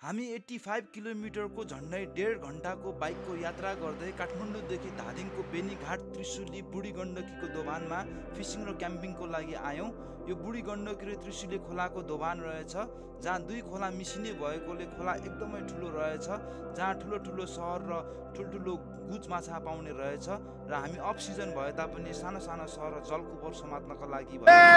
हामी 85 किलोमिटरको झन्डै 1.5 घण्टाको बाइकको यात्रा गर्दै काठमाडौँदेखि धादिङको बेनीघाट त्रिशुली बुढी गण्डकीको दोभानमा फिसिङ र क्याम्पिङको लागि आयौँ। यो बुढी गण्डकी र त्रिशुली खोलाको दोभान रहेछ, जहाँ दुई खोला मिसिने भएकोले खोला एकदमै ठुलो रहेछ, जहाँ ठुलो सहर र ठुलो गुज माछा पाउने रहेछ। र हामी अफ सिजन भए तापनि सानो सहर र जलकुबर समात्नका लागि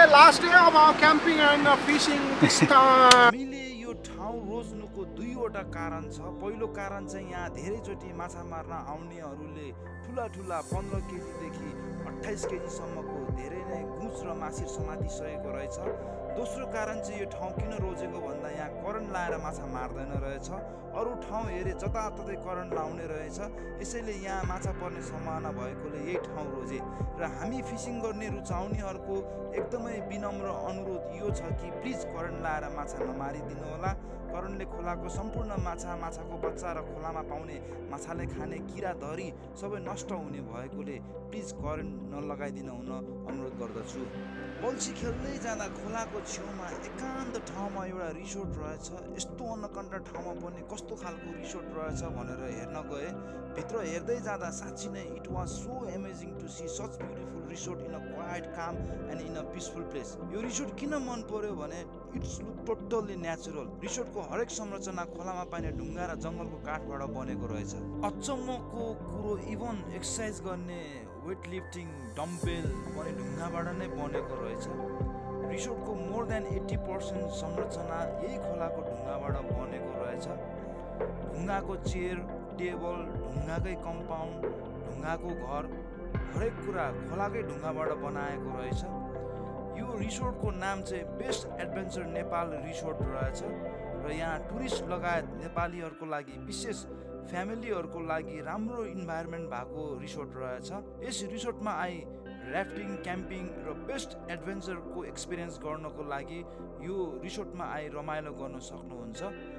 हामीले यो ठाउँ रोज्नुको दुईवटा कारण छ। पहिलो कारण चाहिँ यहाँ धेरैचोटि माछा मार्न आउनेहरूले ठुला 15 केजीदेखि 28 केजीसम्मको धेरै नै गुज र मासिर समातिसकेको रहेछ। दोस्रो कारण चाहिँ यो ठाउँ किन रोजेको भन्दा यहाँ करेन्ट लाएर माछा मार्दैन रहेछ। अरू ठाउँ हेरे जताततै करेन्ट लाउने रहेछ, यसैले यहाँ माछा पर्ने सम्भावना भएकोले यही ठाउँ रोजे। र हामी फिसिङ गर्ने रुचाउनेहरूको एकदमै विनम्र अनुरोध यो छ कि प्लिज करेन्ट लाएर माछा नमारिदिनु होला। करेन्टले खोलाको सम्पूर्ण माछाको बच्चा र खोलामा पाउने माछाले खाने किरा धरी सबै नष्ट हुने भएकोले प्लिज करेन्ट नलगाइदिनु हुन अनुरोध गर्दछु। बल्छी खेल्दै जाँदा खोलाको छेउमा एकान्त ठाउँमा एउटा रिसोर्ट रहेछ। यस्तो अनकन्ट ठाउँमा पनि कस्तो खालको रिसोर्ट रहेछ भनेर हेर्न गए। भित्र हेर्दै जाँदा साँच्ची नै it was so amazing to see such beautiful resort in a quite calm and in a peaceful place. यो रिसोर्ट किन मन पर्यो भने इट्स लुक टोटल्ली नेचुरल। रिसोर्टको हरेक संरचना खोलामा पाइने ढुङ्गा र जङ्गलको काठबाट बनेको रहेछ। अचम्मको कुरो इभन एक्सर्साइज गर्ने वेट लिफ्टिङ डम्बेल पनि ढुङ्गाबाट नै बनेको रहेछ। रिसोर्टको मोर देन 80% संरचना यही खोलाको ढुङ्गाबाट बनेको रहेछ। ढुङ्गाको चेयर टेबल, ढुङ्गाकै कम्पाउन्ड, ढुङ्गाको घर, हरेक कुरा खोलाकै ढुङ्गाबाट बनाएको रहेछ। यो रिसोर्टको नाम चाहिँ बेस्ट एडभेन्चर नेपाल रिसोर्ट रहेछ। र यहाँ टुरिस्ट लगायत नेपालीहरूको लागि विशेष फ्यामिलीहरूको लागि राम्रो इन्भाइरोमेन्ट भएको रिसोर्ट रहेछ। यस रिसोर्टमा आई राफ्टिङ, क्याम्पिङ र बेस्ट एडभेन्चरको एक्सपिरियन्स गर्नको लागि यो रिसोर्टमा आई रमाइलो गर्न सक्नुहुन्छ।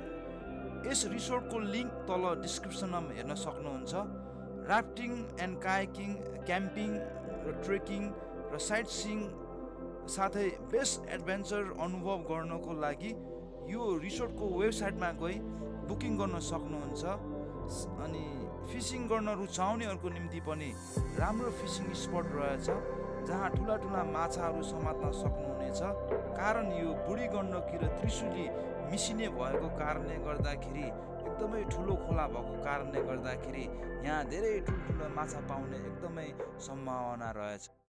यस रिसोर्टको लिङ्क तल डिस्क्रिप्सनमा हेर्न सक्नुहुन्छ। राफ्टिङ एन्ड कायाकिङ, क्याम्पिङ र ट्रेकिङ र साइट सिइङ साथै बेस्ट एडभेन्चर अनुभव गर्नको लागि यो रिसोर्टको वेबसाइटमा गई बुकिङ गर्न सक्नुहुन्छ। अनि फिसिङ गर्न रुचाउनेहरूको निम्ति पनि राम्रो फिसिङ स्पट रहेछ, जहाँ ठुला माछाहरू समात्न सक्नुहुनेछ। कारण यो बुढी गण्डकी र त्रिशुली मिसिने भएको कारणले गर्दाखेरि, एकदमै ठुलो खोला भएको कारणले गर्दाखेरि यहाँ धेरै ठुल्ठुलो माछा पाउने एकदमै सम्भावना रहेछ।